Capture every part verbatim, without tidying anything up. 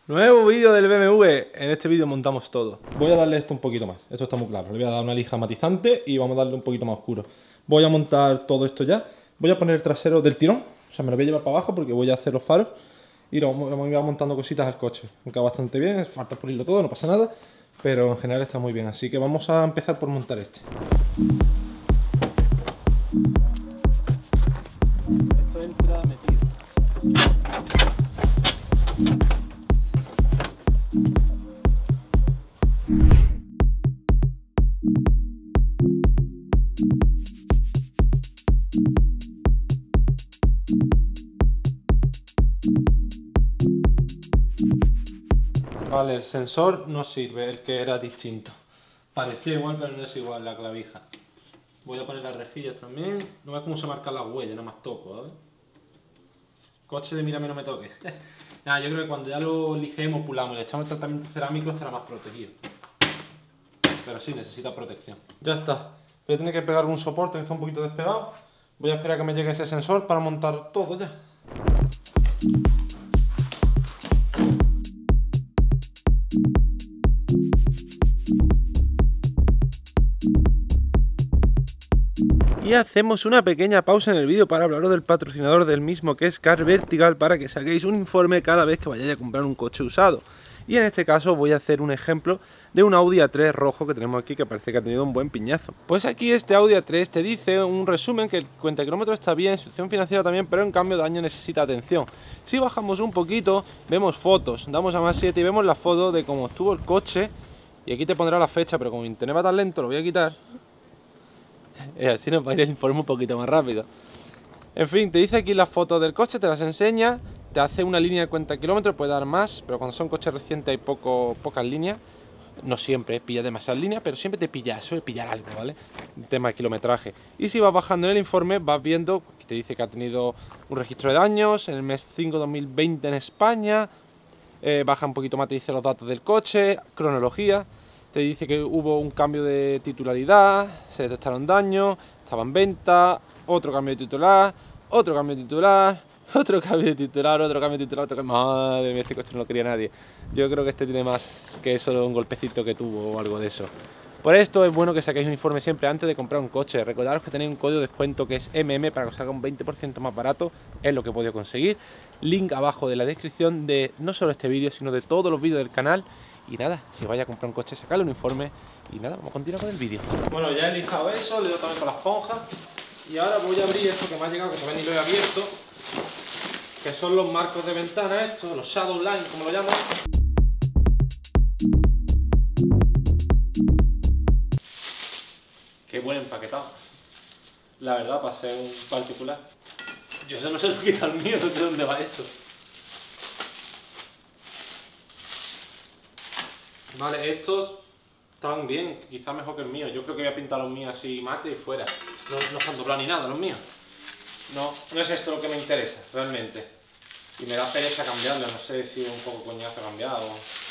Nuevo vídeo del B M W. En este vídeo montamos todo. Voy a darle esto un poquito más. Esto está muy claro. Le voy a dar una lija matizante y vamos a darle un poquito más oscuro. Voy a montar todo esto ya. Voy a poner el trasero del tirón. O sea, me lo voy a llevar para abajo porque voy a hacer los faros. Y lo vamos a ir montando cositas al coche. Me queda bastante bien. Falta pulirlo todo, no pasa nada. Pero en general está muy bien. Así que vamos a empezar por montar este. Esto entra metido. Vale, el sensor no sirve, el que era distinto. Parecía igual, pero no es igual la clavija. Voy a poner las rejillas también. No ves cómo se marcan las huellas, nada más toco, ¿sabes? Coche de mírame no me toque. Nada, yo creo que cuando ya lo lijemos, pulamos y le echamos el tratamiento cerámico estará más protegido. Pero sí, necesita protección. Ya está. Voy a tener que pegar un soporte que está un poquito despegado. Voy a esperar a que me llegue ese sensor para montar todo ya. Y hacemos una pequeña pausa en el vídeo para hablaros del patrocinador del mismo, que es Car Vertical, para que saquéis un informe cada vez que vayáis a comprar un coche usado. Y en este caso voy a hacer un ejemplo de un Audi A tres rojo que tenemos aquí, que parece que ha tenido un buen piñazo. Pues aquí este Audi A tres te dice un resumen que el cuenta kilómetros está bien, situación financiera también, pero en cambio de año necesita atención. Si bajamos un poquito, vemos fotos, damos a más siete y vemos la foto de cómo estuvo el coche. Y aquí te pondrá la fecha, pero como mi internet va tan lento, lo voy a quitar. Eh, así nos va a ir el informe un poquito más rápido. En fin, te dice aquí las fotos del coche, te las enseña, te hace una línea de cuenta kilómetros, puede dar más, pero cuando son coches recientes hay poco, pocas líneas. No siempre pilla demasiadas líneas, pero siempre te pilla, suele pillar algo, ¿vale? El tema de kilometraje. Y si vas bajando en el informe, vas viendo que te dice que ha tenido un registro de daños en el mes cinco de dos mil veinte en España. Eh, baja un poquito más, te dice los datos del coche, cronología. Te dice que hubo un cambio de titularidad, se detectaron daños, estaba en venta, otro cambio de titular, otro cambio de titular, otro cambio de titular, otro cambio de titular, otro cambio... Madre mía, este coche no lo quería nadie. Yo creo que este tiene más que solo un golpecito que tuvo o algo de eso. Por esto es bueno que saquéis un informe siempre antes de comprar un coche. Recordaros que tenéis un código de descuento que es M M para que os salga un veinte por ciento más barato. Es lo que he podido conseguir. Link abajo de la descripción de no solo este vídeo, sino de todos los vídeos del canal. Y nada, si vais a comprar un coche, sacadle un informe. Y nada, vamos a continuar con el vídeo. Bueno, ya he lijado eso, le doy también con la esponja. Y ahora voy a abrir esto que me ha llegado, que todavía ni lo he abierto. Que son los marcos de ventana estos, los shadow line, como lo llaman. Qué buen empaquetado. La verdad, para ser un particular. Yo eso no se lo quita al mío, no sé dónde va eso. Vale, estos están bien, quizás mejor que el mío. Yo creo que voy a pintar los míos así mate y fuera. No, no están doblados ni nada los míos. No, no es esto lo que me interesa, realmente. Y me da pereza cambiarlo, no sé si es un poco coñazo cambiado.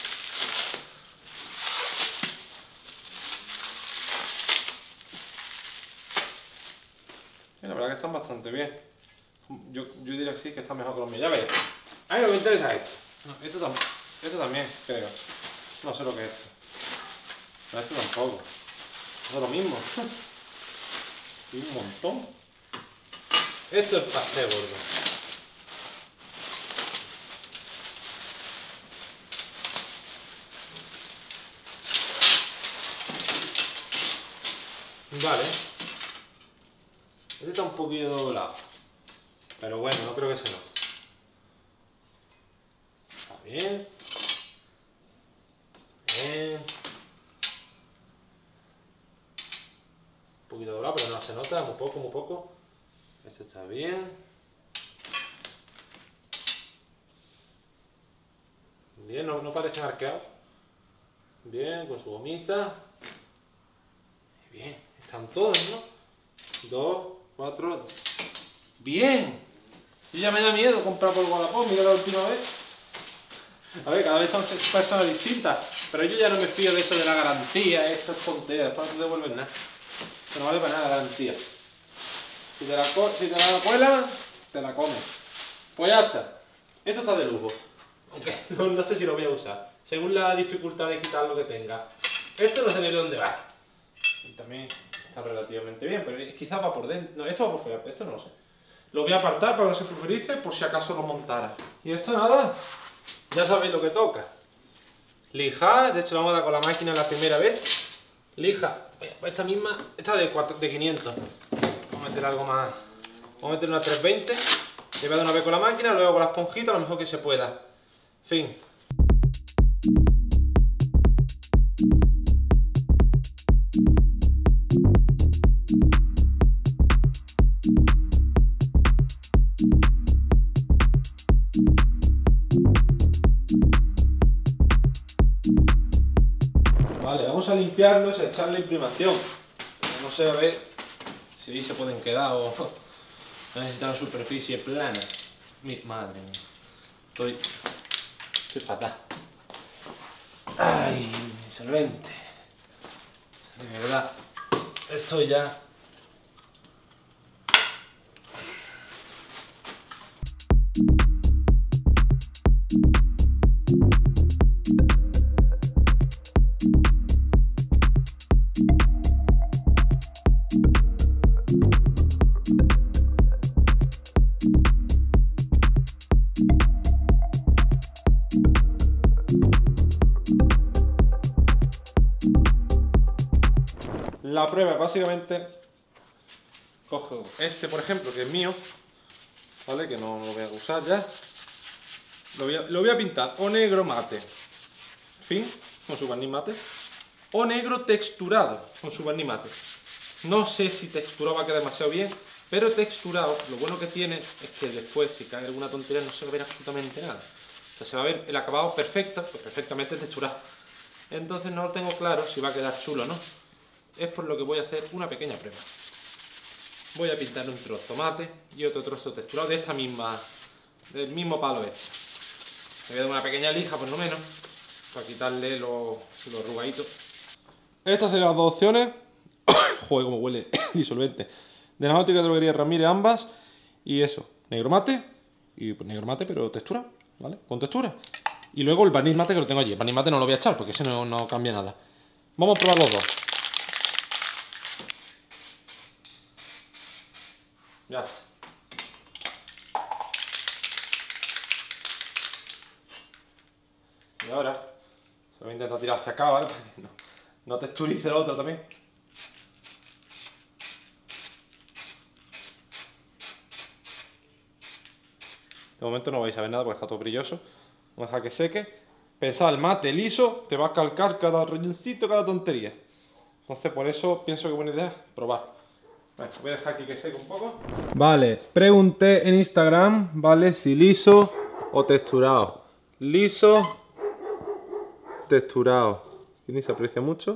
La verdad que están bastante bien. Yo, yo diría que sí, que están mejor que los míos. Ya veis. A mí lo que me interesa es esto. No, esto, tam esto también, creo. No sé lo que es esto. No, esto tampoco. Esto es lo mismo. Y un montón. Esto es pastel gordo. Vale. Este está un poquito doblado. Pero bueno, no creo que se note. Está bien. Bien. Un poquito doblado, pero no se nota, muy poco, muy poco. Este está bien. Bien, no, no parecen arqueados. Bien, con su gomita. Bien, están todos, ¿no? Dos, cuatro. Bien. Yo ya me da miedo comprar por Wallapop, mira la última vez. A ver, cada vez son personas distintas, pero yo ya no me fío de eso de la garantía, eso es tontería, después no te devuelven nada. Eso no vale para nada la garantía. Si te la, si te la cuelan, te la comes. Pues ya está. Esto está de lujo. Aunque no, no sé si lo voy a usar, según la dificultad de quitar lo que tenga. Esto no sé ni dónde va. Y también está relativamente bien, pero quizás va por dentro. No, esto va por fuera, esto no lo sé. Lo voy a apartar para que no se pulverice por si acaso lo montara. Y esto nada, ya sabéis lo que toca. Lija, de hecho lo vamos a dar con la máquina la primera vez. Lija, esta misma, esta de, cuatro, de quinientos. Vamos a meter algo más. Vamos a meter una trescientos veinte. Le voy a dar una vez con la máquina, luego con la esponjita, lo mejor que se pueda. Fin. Vale, vamos a limpiarlos y a echarle imprimación. No sé, a ver si ahí se pueden quedar o necesitan una superficie plana. Mi madre mía. Estoy, estoy fatal. Ay, solvente. De verdad, estoy ya. La prueba, básicamente, cojo este, por ejemplo, que es mío, ¿vale? Que no lo voy a usar ya. Lo voy a, lo voy a pintar o negro mate, fin, con su barniz mate, o negro texturado, con su barniz mate. No sé si texturado va a quedar demasiado bien, pero texturado, lo bueno que tiene es que después, si cae alguna tontería, no se va a ver absolutamente nada. O sea, se va a ver el acabado perfecto, pues perfectamente texturado. Entonces no tengo claro si va a quedar chulo o no. Es por lo que voy a hacer una pequeña prueba. Voy a pintar un trozo mate y otro trozo texturado de esta misma, del mismo palo este. Me voy a dar una pequeña lija por lo menos, para quitarle los, los arrugaditos. Estas serían las dos opciones. Joder, cómo huele disolvente. De la óptica de droguería Ramírez ambas. Y eso, negro mate. Y pues negro mate pero textura, ¿vale? Con textura. Y luego el barniz mate que lo tengo allí. El barniz mate no lo voy a echar porque ese no, no cambia nada. Vamos a probar los dos. Ya está. Y ahora se voy a intentar tirar hacia acá, ¿vale? Para que no, no texturice el otro también. De momento no vais a ver nada porque está todo brilloso. Vamos a dejar que seque. Pensad, el mate liso te va a calcar cada rolloncito, cada tontería. Entonces por eso pienso que buena idea probar. Bueno, voy a dejar aquí que seque un poco. Vale, pregunté en Instagram, ¿vale? Si liso o texturado. Liso, texturado. Y ni se aprecia mucho.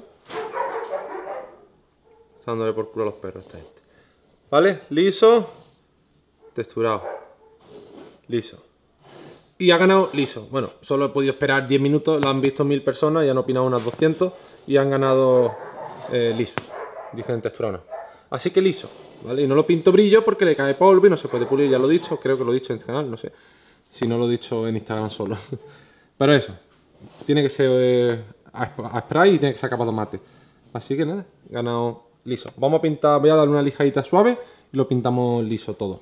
Está dándole por culo a los perros esta gente. ¿Vale? Liso, texturado. Liso. Y ha ganado liso. Bueno, solo he podido esperar diez minutos, lo han visto mil personas y han opinado unas doscientas y han ganado eh, liso. Dicen textura o no. Así que liso, ¿vale? Y no lo pinto brillo porque le cae polvo y no se puede pulir, ya lo he dicho, creo que lo he dicho en este canal, no sé. Si no lo he dicho en Instagram solo. Pero eso, tiene que ser eh, a spray y tiene que ser acabado mate. Así que nada, he ganado liso. Vamos a pintar, voy a darle una lijadita suave y lo pintamos liso todo.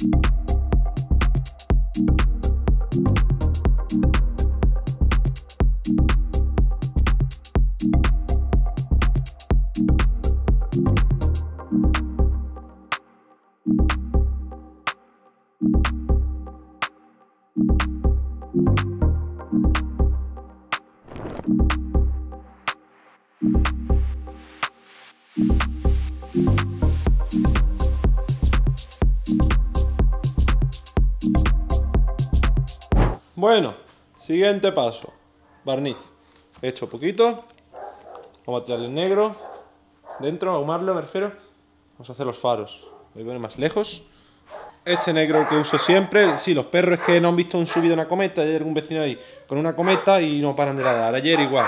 Bueno, siguiente paso, barniz. He hecho poquito, vamos a tirarle el negro, dentro, ahumarlo me refiero. Vamos a hacer los faros, voy a poner más lejos. Este negro que uso siempre, sí, los perros es que no han visto un subido una cometa, hay algún vecino ahí con una cometa y no paran de ladrar, ayer igual.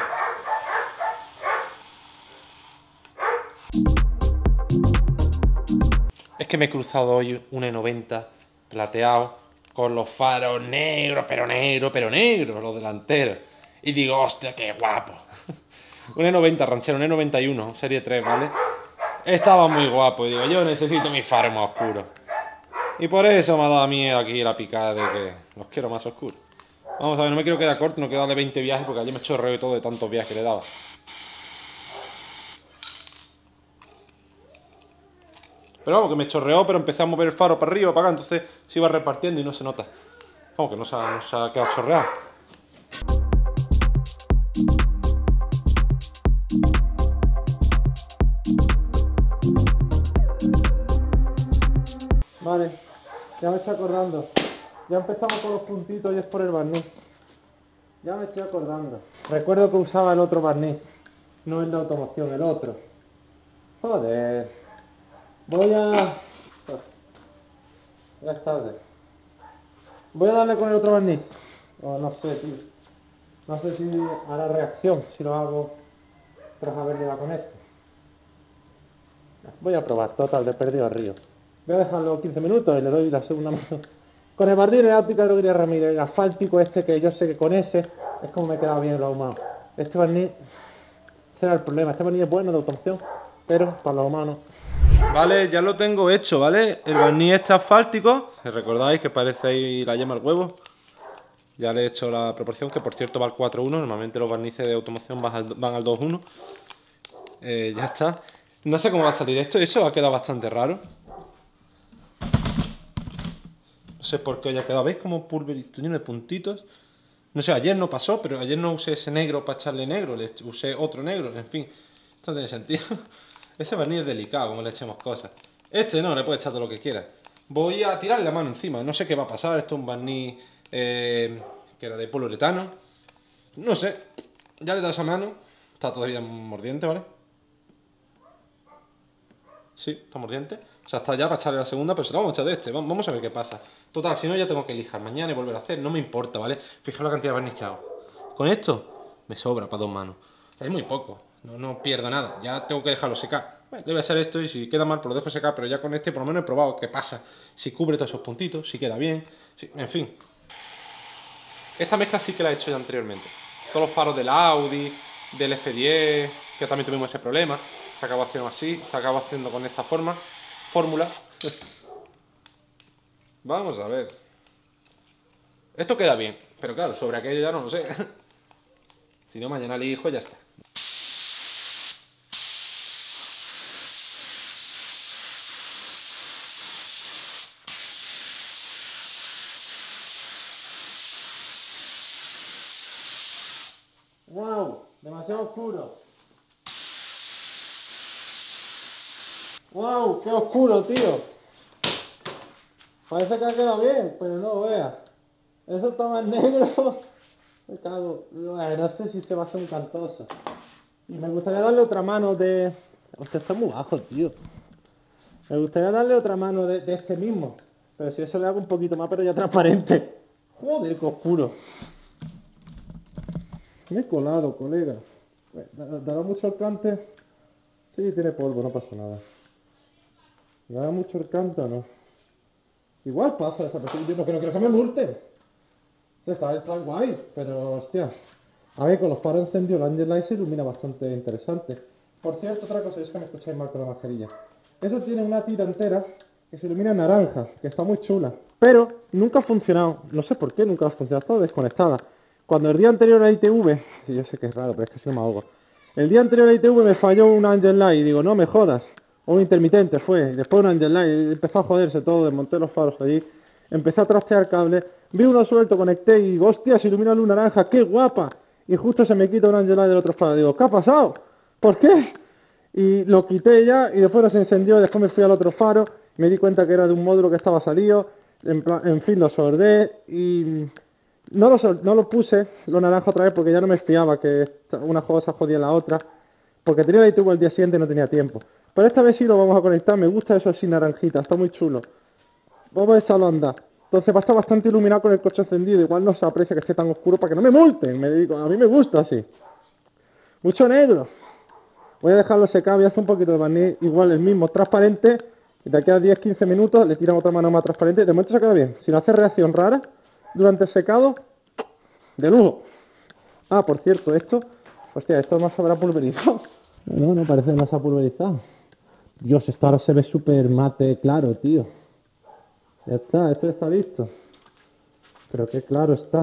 Es que me he cruzado hoy un E noventa plateado con los faros negros, pero negros, pero negros, los delanteros. Y digo, hostia, qué guapo. Un E noventa ranchero, un E noventa y uno, serie tres, ¿vale? Estaba muy guapo y digo, yo necesito mis faros más oscuros. Y por eso me ha dado a mí aquí la picada de que los quiero más oscuros. Vamos a ver, no me quiero quedar corto, no quiero darle veinte viajes porque ayer me chorreo y todo de tantos viajes que le daba. Pero vamos, que me chorreó, pero empecé a mover el faro para arriba, para acá, entonces se iba repartiendo y no se nota. Vamos, que no se ha, no se ha quedado chorreado. Vale, ya me estoy acordando. Ya empezamos con los puntitos y es por el barniz. Ya me estoy acordando. Recuerdo que usaba el otro barniz. No el de automoción, el otro. Joder. Voy a... Ya es tarde. Voy a darle con el otro barniz. O no sé, tío. No sé si hará reacción si lo hago tras haberle dado con este. Voy a probar, total, de perdido al río. Voy a dejarlo quince minutos y le doy la segunda mano. Con el barniz de óptica de Droguería Ramírez, el asfáltico este, que yo sé que con ese es como me queda bien lo ahumado. Este barniz será el problema. Este barniz es bueno de automoción, pero para los humanos. Vale, ya lo tengo hecho, ¿vale? El barniz este asfáltico, recordáis que parece ahí la yema al huevo. Ya le he hecho la proporción, que por cierto va al cuatro uno. Normalmente los barnices de automoción van al, van al dos uno. Eh, ya está. No sé cómo va a salir esto. Eso ha quedado bastante raro. No sé por qué haya quedado. ¿Veis como pulverizado lleno de puntitos? No sé, ayer no pasó, pero ayer no usé ese negro para echarle negro. Le usé otro negro. En fin, esto no tiene sentido. Ese barniz es delicado, como le echemos cosas. Este no, le puede echar todo lo que quiera. Voy a tirarle la mano encima. No sé qué va a pasar. Esto es un barniz eh, que era de poliuretano. No sé. Ya le he dado esa mano. Está todavía mordiente, ¿vale? Sí, está mordiente. O sea, está ya para echarle la segunda, pero se la vamos a echar de este. Vamos a ver qué pasa. Total, si no ya tengo que lijar mañana y volver a hacer. No me importa, ¿vale? Fijaos la cantidad de barniz que hago. Con esto me sobra para dos manos. Es muy poco. No, no pierdo nada. Ya tengo que dejarlo secar. Bueno, debe ser esto y si queda mal pues lo dejo secar. Pero ya con este por lo menos he probado qué pasa. Si cubre todos esos puntitos, si queda bien. Si... En fin. Esta mezcla sí que la he hecho ya anteriormente. Todos los faros del Audi, del F diez, que también tuvimos ese problema. Se acabó haciendo así, se acabó haciendo con esta forma. Fórmula. Vamos a ver. Esto queda bien, pero claro, sobre aquello ya no lo sé. Si no, mañana elijo y ya está. ¡Wow! Demasiado oscuro. ¡Wow! ¡Qué oscuro, tío! Parece que ha quedado bien, pero no veas. Eso está más negro. Me cago. No sé si se va a hacer un cantoso. Y me gustaría darle otra mano de... Hostia, está muy bajo, tío. Me gustaría darle otra mano de, de este mismo. Pero si eso le hago un poquito más, pero ya transparente. Joder, qué oscuro. Me he colado, colega. ¿Dará mucho alcance? Sí, tiene polvo, no pasa nada. ¿Dará mucho alcance o no? Igual pasa esa persona. Yo no quiero que me multen. Está, está guay, pero hostia. A ver, con los faros encendidos, el Angel Light se ilumina bastante interesante. Por cierto, otra cosa, es que me escucháis mal con la mascarilla. Eso tiene una tira entera que se ilumina en naranja, que está muy chula. Pero nunca ha funcionado. No sé por qué nunca ha funcionado. Está desconectada. Cuando el día anterior a I T V, sí, yo sé que es raro, pero es que si no me ahogo. El día anterior a I T V me falló un Angel Light y digo, no me jodas. O un intermitente fue. Después un Angel Light, empezó a joderse todo, desmonté los faros allí. Empecé a trastear cables. Vi uno suelto, conecté y digo, hostia, se ilumina luz naranja, qué guapa. Y justo se me quita un Angel Light del otro faro. Digo, ¿qué ha pasado? ¿Por qué? Y lo quité ya y después no se encendió. Después me fui al otro faro. Me di cuenta que era de un módulo que estaba salido. En, plan, en fin, lo sordé y no lo, no lo puse, lo naranja otra vez porque ya no me fiaba que una cosa jodía en la otra. Porque tenía la I T V el día siguiente y no tenía tiempo. Pero esta vez sí lo vamos a conectar. Me gusta eso así naranjita, está muy chulo. Vamos a echarlo a andar. Entonces va a estar bastante iluminado con el coche encendido. Igual no se aprecia que esté tan oscuro para que no me multen. Me digo, a mí me gusta así. Mucho negro. Voy a dejarlo secar, voy a hacer un poquito de barniz. Igual el mismo, transparente. Y de aquí a diez quince minutos le tiran otra mano más transparente. De momento se queda bien. Si no hace reacción rara durante el secado, de lujo. Ah, por cierto, esto... Hostia, esto más se habrá pulverizado. No, no, parece que no se ha pulverizado. Dios, esto ahora se ve súper mate claro, tío. Ya está, esto ya está listo. Pero qué claro está.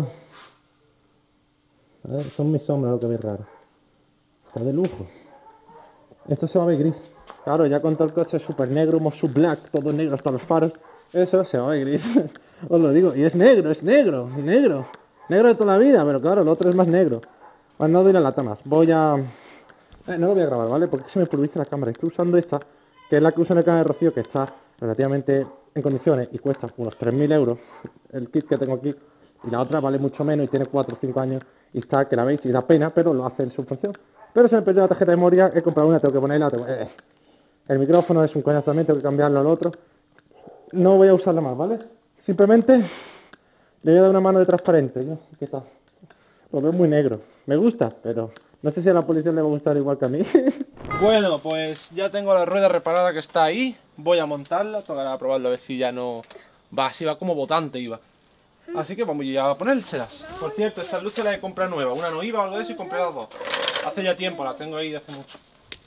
A ver, son mis sombras lo que ve raro. Está de lujo. Esto se va a ver gris. Claro, ya con todo el coche súper negro, Mosu Black, todo negro hasta los faros. Eso se va a ver gris. Os lo digo. Y es negro, es negro, negro. Negro de toda la vida, pero claro, el otro es más negro. Bueno, no doy la lata más. Voy a... Eh, no lo voy a grabar, ¿vale? Porque se me pulveriza la cámara. Estoy usando esta, que es la que uso en el canal de Rocío, que está relativamente en condiciones y cuesta unos tres mil euros el kit que tengo aquí. Y la otra vale mucho menos y tiene cuatro o cinco años y está, que la veis, y da pena, pero lo hace en su función. Pero se me perdió la tarjeta de memoria, he comprado una, tengo que ponerla, tengo... Eh. El micrófono es un coñazo también, tengo que cambiarlo al otro. No voy a usarla más, ¿vale? Simplemente le voy a dar una mano de transparente. Yo, ¿qué tal? Lo veo muy negro. Me gusta, pero no sé si a la policía le va a gustar igual que a mí. Bueno, pues ya tengo la rueda reparada que está ahí. Voy a montarla, tocará probarlo a ver si ya no va, si va como botante iba. Así que vamos ya a ponérselas. Por cierto, estas luces las he comprado nuevas. Una no iba o algo de eso y compré las dos. Hace ya tiempo, las tengo ahí de hace mucho.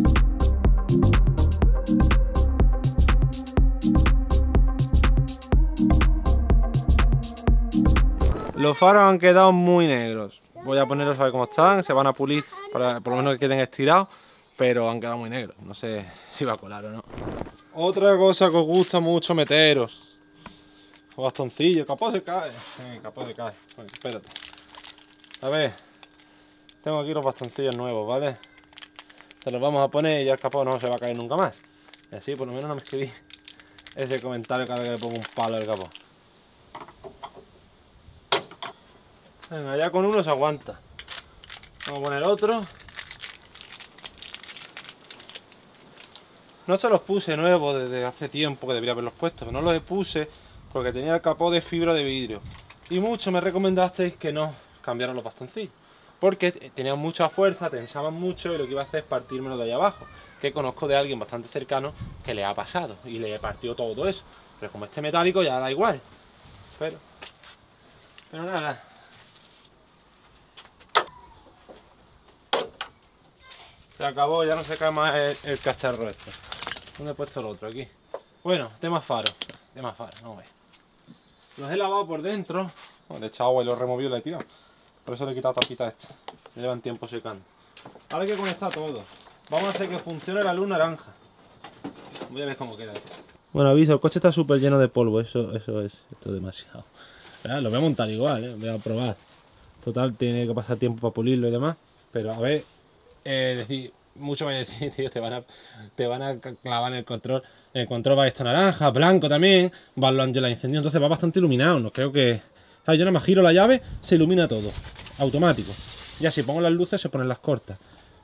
Los faros han quedado muy negros. Voy a ponerlos a ver cómo están. Se van a pulir para por lo menos que queden estirados. Pero han quedado muy negros. No sé si va a colar o no. Otra cosa que os gusta mucho meteros. Los bastoncillos. El capó se cae. Sí, el capó se cae. Bueno, espérate. A ver. Tengo aquí los bastoncillos nuevos, ¿vale? Se los vamos a poner y ya el capó no se va a caer nunca más. Y así por lo menos no me escribí ese comentario cada vez que le pongo un palo al capó. Venga, ya con uno se aguanta. Vamos a poner otro. No se los puse nuevos desde hace tiempo que debería haberlos puesto, pero no los puse porque tenía el capó de fibra de vidrio. Y muchos me recomendasteis que no cambiaran los bastoncillos, porque tenían mucha fuerza, tensaban mucho y lo que iba a hacer es partírmelo de ahí abajo. Que conozco de alguien bastante cercano que le ha pasado y le partió todo eso. Pero como este metálico ya da igual. Pero, pero nada. Se acabó, ya no se cae más el, el cacharro este. ¿Dónde he puesto el otro? Aquí. Bueno, tema faro. Tema faro, vamos a ver. Los he lavado por dentro. Bueno, le he echado agua y lo he removido y le he tirado. Por eso le he quitado tapita esta. Ya llevan tiempo secando. Ahora hay que conectar todo. Vamos a hacer que funcione la luz naranja. Voy a ver cómo queda esto. Bueno, aviso, el coche está súper lleno de polvo. Eso, eso es, esto es demasiado. Pero lo voy a montar igual, ¿eh? Voy a probar. Total, tiene que pasar tiempo para pulirlo y demás. Pero a ver, eh, decir, mucho me decir, tío, te van a, te van a clavar en el control. En el control va esto naranja, blanco también. Va los ángeles encendidos, entonces va bastante iluminado. No creo que. O sea, yo nada más giro la llave, se ilumina todo. Automático. Ya si pongo las luces, se ponen las cortas.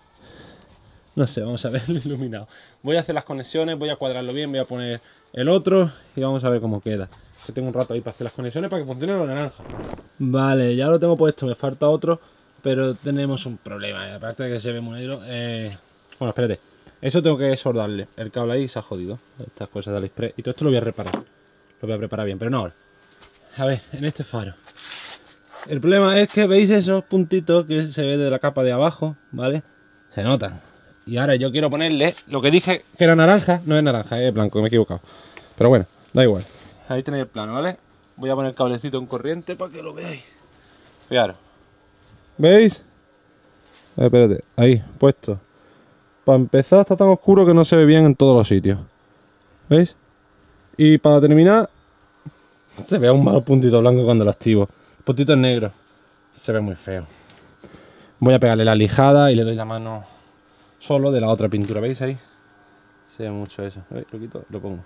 No sé, vamos a verlo iluminado. Voy a hacer las conexiones, voy a cuadrarlo bien, voy a poner el otro y vamos a ver cómo queda. Que tengo un rato ahí para hacer las conexiones para que funcione lo naranja. Vale, ya lo tengo puesto, me falta otro, pero tenemos un problema. ¿eh? Aparte de que se ve muy negro. Eh... Bueno, espérate. Eso tengo que soldarle. El cable ahí se ha jodido. Estas cosas de AliExpress. Y todo esto lo voy a reparar. Lo voy a preparar bien, pero no ahora. A ver, en este faro. El problema es que veis esos puntitos que se ve de la capa de abajo, ¿vale? Se notan. Y ahora yo quiero ponerle lo que dije que era naranja. No es naranja, es blanco, me he equivocado. Pero bueno, da igual. Ahí tenéis el plano, ¿vale? Voy a poner el cablecito en corriente para que lo veáis. Fijaros. ¿Veis? A ver, espérate, ahí, puesto. Para empezar está tan oscuro que no se ve bien en todos los sitios. ¿Veis? Y para terminar, se ve un mal puntito blanco cuando lo activo. El puntito es negro. Se ve muy feo. Voy a pegarle la lijada y le doy la mano solo de la otra pintura. ¿Veis ahí? Se ve mucho eso. ¿Veis? Lo quito, lo pongo.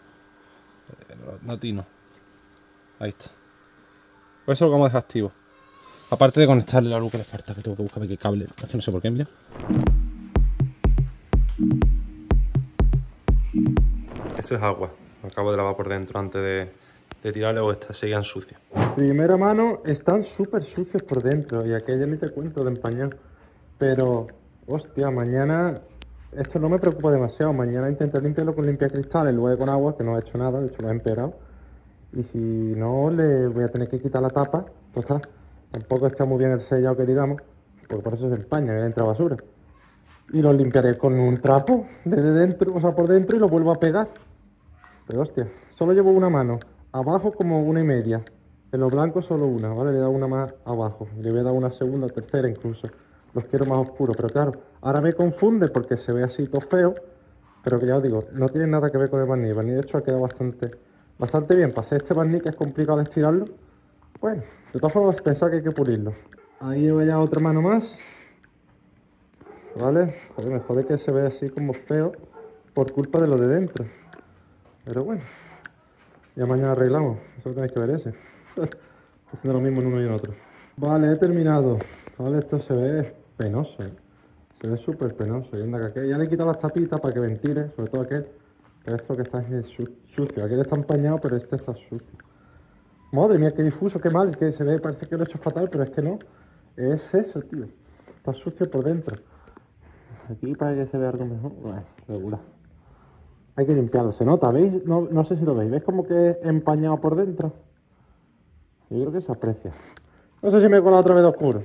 No atino. Ahí está. Pues eso lo vamos a dejar activo. Aparte de conectarle la luz que le falta, que tengo que buscar qué cable. Es que no sé por qué, mira. Esto es agua. Lo acabo de lavar por dentro antes de, de tirarle o estas seguían sucias. Primera mano, están súper sucios por dentro y aquella ni te cuento de empañar. Pero, hostia, mañana Esto no me preocupa demasiado. Mañana intenté limpiarlo con limpiacristales, luego con agua, que no ha hecho nada, de hecho lo ha empeorado. Y si no, le voy a tener que quitar la tapa. Total, tampoco está muy bien el sellado que digamos, porque por eso se empaña, que entra basura. Y lo limpiaré con un trapo desde dentro, o sea, por dentro, y lo vuelvo a pegar. Pero hostia, solo llevo una mano, abajo como una y media. En los blancos solo una, ¿vale? Le he dado una más abajo, le voy a dar una segunda, tercera incluso. Los quiero más oscuros, pero claro, ahora me confunde porque se ve así todo feo. Pero que ya os digo, no tiene nada que ver con el barniz. El barniz de hecho ha quedado bastante, bastante bien. Pasé este barniz que es complicado de estirarlo. Bueno, de todas formas pensaba que hay que pulirlo. Ahí llevo ya otra mano más. ¿Vale? Joder, me jode que se ve así como feo por culpa de lo de dentro. Pero bueno, ya mañana arreglamos. Eso tenéis que ver ese. Haciendo lo mismo en uno y en otro. Vale, he terminado. Vale, esto se ve penoso, ¿eh? Se ve súper penoso. Y anda que aquel, ya le he quitado las tapitas para que ventile, sobre todo aquel. Pero esto que está es su sucio. Aquel está empañado, pero este está sucio. Madre mía, qué difuso, qué mal. Que se ve, parece que lo he hecho fatal, pero es que no. Es eso, tío. Está sucio por dentro. Aquí para que se vea algo mejor. Bueno, regular. Hay que limpiarlo. Se nota, ¿veis? No, no sé si lo veis. ¿Veis como que es empañado por dentro? Yo creo que se aprecia. No sé si me he colado otra vez de oscuro.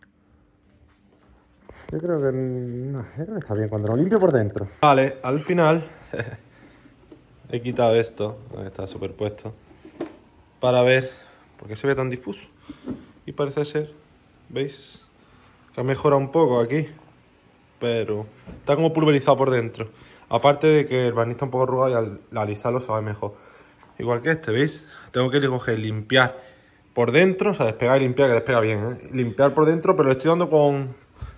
Yo creo que... No, yo creo que está bien cuando lo limpio por dentro. Vale, al final he quitado esto, que está superpuesto, para ver por qué se ve tan difuso. Y parece ser, ¿veis? Que ha mejorado un poco aquí, pero está como pulverizado por dentro. Aparte de que el barniz está un poco arrugado y al alisarlo se va mejor. Igual que este, ¿veis? Tengo que coger, limpiar por dentro, o sea, despegar y limpiar, que despega bien, ¿eh? Limpiar por dentro, pero lo estoy dando con,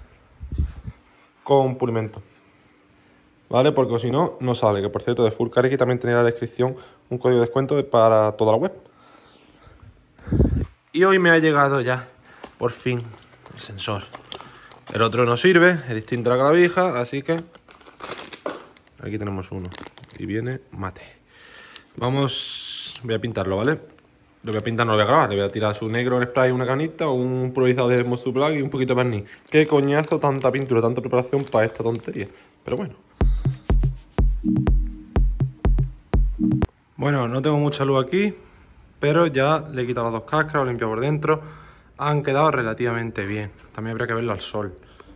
con pulimento. ¿Vale? Porque si no, no sale. Que por cierto, de Full Car X también tenía en la descripción un código de descuento para toda la web. Y hoy me ha llegado ya, por fin, el sensor. El otro no sirve, es distinto a la clavija, así que aquí tenemos uno. Y viene mate. Vamos, voy a pintarlo, ¿vale? Lo voy a pintar, no lo voy a grabar, le voy a tirar su negro en spray, una canita, un pulverizador de Mosu Black y un poquito de barniz. Qué coñazo, tanta pintura, tanta preparación para esta tontería. Pero bueno. Bueno, no tengo mucha luz aquí, pero ya le he quitado las dos cáscaras, lo he limpiado por dentro. Han quedado relativamente bien. También habría que verlo al sol.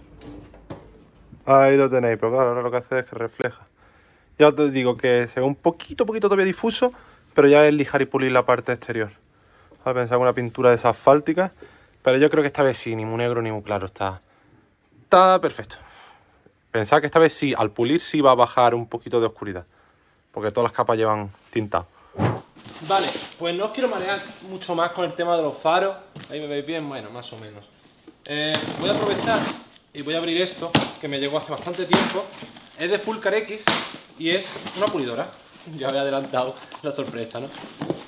Ahí lo tenéis, pero claro, ahora lo que hace es que refleja. Ya os digo que se ve un poquito, poquito todavía difuso, pero ya es lijar y pulir la parte exterior. A pensar en una pintura de esas asfálticas, pero yo creo que esta vez sí, ni muy negro ni muy claro, está, está perfecto. Pensad que esta vez sí, al pulir sí va a bajar un poquito de oscuridad, porque todas las capas llevan tintado. Vale, pues no os quiero marear mucho más con el tema de los faros. Ahí me veis bien, bueno, más o menos. Eh, voy a aprovechar y voy a abrir esto, que me llegó hace bastante tiempo. Es de Full Car X y es una pulidora. Ya había adelantado la sorpresa, ¿no?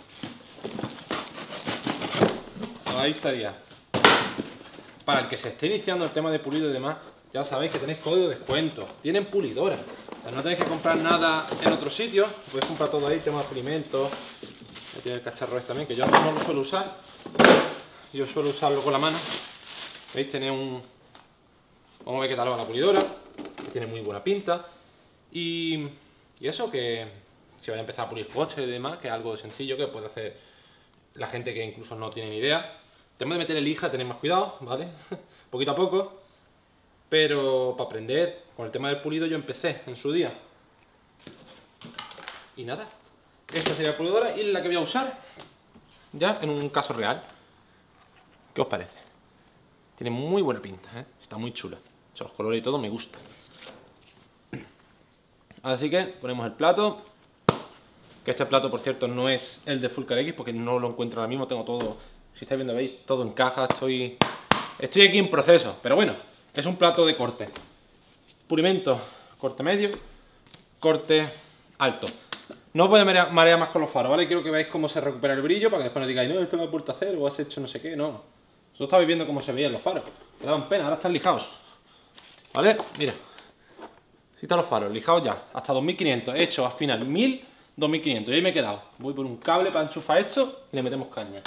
Ahí estaría. Para el que se esté iniciando el tema de pulido y demás, ya sabéis que tenéis código de descuento. Tienen pulidora. O sea, no tenéis que comprar nada en otro sitio. Podéis comprar todo ahí, tema de pulimento. Tiene el cacharro este también, que yo no lo suelo usar. Yo suelo usarlo con la mano. ¿Veis? Tiene un... Vamos a ver qué tal va la pulidora. Que tiene muy buena pinta. Y... y eso, que si vais a empezar a pulir coches y demás, que es algo sencillo que puede hacer la gente que incluso no tiene ni idea. El tema de meter lija, tenéis más cuidado, ¿vale? Poquito a poco. Pero para aprender con el tema del pulido yo empecé en su día. Y nada. Esta sería la pulidora y la que voy a usar ya en un caso real. ¿Qué os parece? Tiene muy buena pinta, ¿eh? Está muy chula. O sea, los colores y todo me gustan. Así que ponemos el plato. Que este plato, por cierto, no es el de Full Car X porque no lo encuentro ahora mismo. Tengo todo, si estáis viendo, veis, todo en caja. Estoy, estoy aquí en proceso. Pero bueno, es un plato de corte. Pulimento, corte medio, corte alto. No os voy a marear, marear más con los faros, ¿vale? Quiero que veáis cómo se recupera el brillo para que después no digáis, no, esto me ha vuelto a hacer o has hecho no sé qué. No. Vosotros estabais viendo cómo se veían los faros. Me daban pena, ahora están lijados. ¿Vale? Mira. Así están los faros, lijados ya. Hasta dos mil quinientos. He hecho al final mil, dos mil quinientos. Y ahí me he quedado. Voy por un cable para enchufar esto y le metemos caña.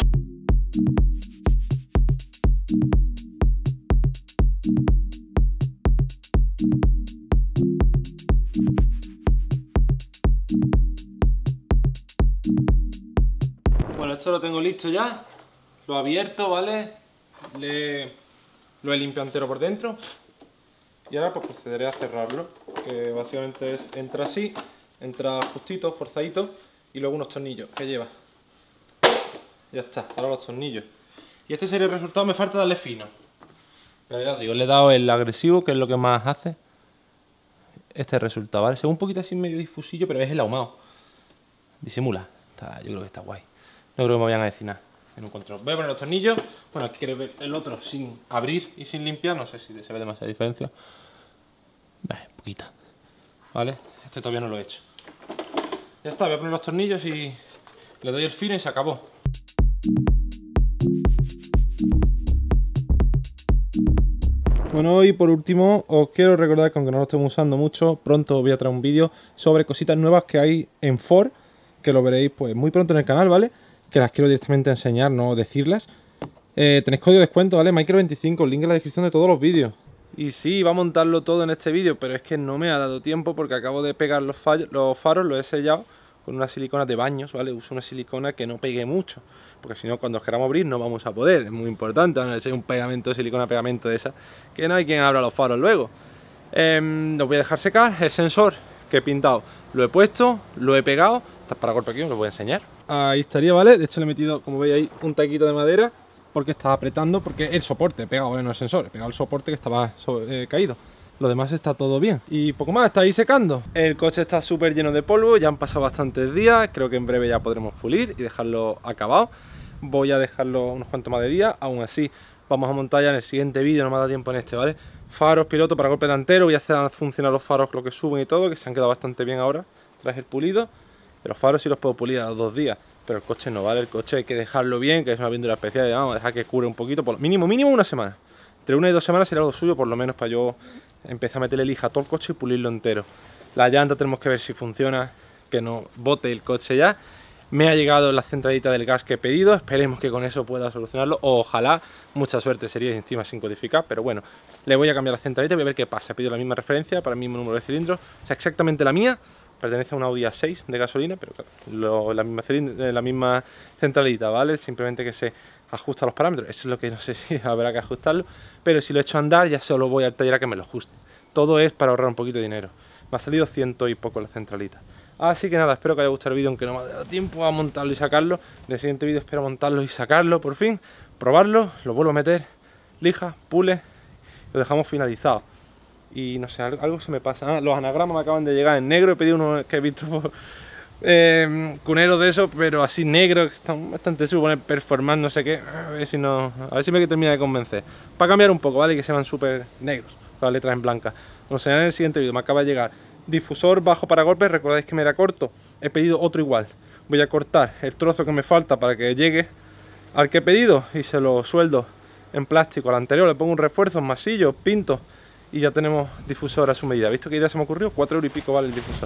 esto lo tengo listo ya. Lo he abierto, ¿vale? Le... Lo he limpiado entero por dentro. Y ahora pues procederé a cerrarlo. Que básicamente es, entra así, entra justito, forzadito. Y luego unos tornillos que lleva. Ya está, ahora los tornillos. Y este sería el resultado, me falta darle fino. Pero ya os digo, le he dado el agresivo, que es lo que más hace. Este resultado, ¿vale? Se ve un poquito así medio difusillo, pero es el ahumado. Disimula. Está, yo creo que está guay. No creo que me vayan a decir nada en un control. Voy a poner los tornillos. Bueno, aquí queréis ver el otro sin abrir y sin limpiar. No sé si se ve demasiada diferencia. Ve, poquita. ¿Vale? Este todavía no lo he hecho. Ya está, voy a poner los tornillos y le doy el fino y se acabó. Bueno, y por último os quiero recordar que aunque no lo estemos usando mucho, pronto voy a traer un vídeo sobre cositas nuevas que hay en Ford, que lo veréis pues muy pronto en el canal, ¿vale? Que las quiero directamente enseñar, no decirlas. Eh, tenéis código de descuento, ¿vale? Micro veinticinco, link en la descripción de todos los vídeos. Y sí, iba a montarlo todo en este vídeo, pero es que no me ha dado tiempo porque acabo de pegar los, fallos, los faros, los he sellado con una silicona de baños, ¿vale? Uso una silicona que no pegue mucho, porque si no, cuando os queramos abrir no vamos a poder, es muy importante, no es un pegamento de silicona, pegamento de esa, que no hay quien abra los faros luego. Eh, los voy a dejar secar, el sensor que he pintado lo he puesto, lo he pegado, está para golpe aquí, os lo voy a enseñar. Ahí estaría, ¿vale? De hecho le he metido, como veis ahí, un taquito de madera, porque estaba apretando, porque el soporte he pegado, ¿vale? No el sensor, he pegado el soporte que estaba sobre, eh, caído. Lo demás está todo bien. Y poco más, está ahí secando. El coche está súper lleno de polvo, ya han pasado bastantes días. Creo que en breve ya podremos pulir y dejarlo acabado. Voy a dejarlo unos cuantos más de días. Aún así, vamos a montar ya en el siguiente vídeo, no me da tiempo en este, ¿vale? Faros, piloto para golpe delantero. Voy a hacer funcionar los faros, lo que suben y todo, que se han quedado bastante bien ahora, tras el pulido. Los faros sí los puedo pulir a los dos días. Pero el coche no, ¿vale? El coche hay que dejarlo bien, que es una pintura especial. Y vamos a dejar que cure un poquito, por mínimo, mínimo una semana. Entre una y dos semanas será lo suyo, por lo menos para yo empezar a meterle lija a todo el coche y pulirlo entero. La llanta tenemos que ver si funciona, que no bote el coche ya. Me ha llegado la centralita del gas que he pedido, esperemos que con eso pueda solucionarlo. Ojalá, mucha suerte sería encima sin codificar, pero bueno, le voy a cambiar la centralita y voy a ver qué pasa. He pedido la misma referencia para el mismo número de cilindros, o sea, exactamente la mía. Pertenece a un Audi A seis de gasolina, pero claro, lo, la, misma la misma centralita, ¿vale? Simplemente que se ajusta los parámetros. Eso es lo que no sé si habrá que ajustarlo, pero si lo he hecho a andar ya solo voy al taller a que me lo ajuste. Todo es para ahorrar un poquito de dinero. Me ha salido ciento y poco la centralita. Así que nada, espero que haya gustado el vídeo, aunque no me ha dado tiempo a montarlo y sacarlo. En el siguiente vídeo espero montarlo y sacarlo por fin, probarlo, lo vuelvo a meter, lija, pule, lo dejamos finalizado. Y no sé, algo se me pasa. Ah, los anagramas me acaban de llegar en negro. He pedido unos que he visto por, eh, cuneros de esos, pero así negros, que están bastante subo, performance, no sé qué. A ver si no, a ver si me termina de convencer. Para cambiar un poco, ¿vale? Que se van súper negros, con las letras en blanca. No sé, en el siguiente vídeo me acaba de llegar difusor bajo para golpes. Recordáis que me era corto. He pedido otro igual. Voy a cortar el trozo que me falta para que llegue al que he pedido y se lo sueldo en plástico al anterior. Le pongo un refuerzo, masillo, pinto. Y ya tenemos difusor a su medida. ¿Visto qué idea se me ocurrió? Cuatro euros y pico vale el difusor.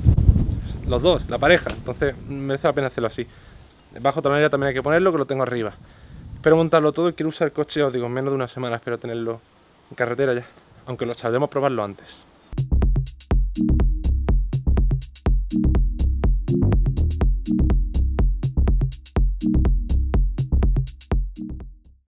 Los dos, la pareja. Entonces merece la pena hacerlo así. Bajo tonalidad también hay que ponerlo, que lo tengo arriba. Espero montarlo todo y quiero usar el coche, os digo, en menos de una semana. Espero tenerlo en carretera ya. Aunque lo sabremos probarlo antes.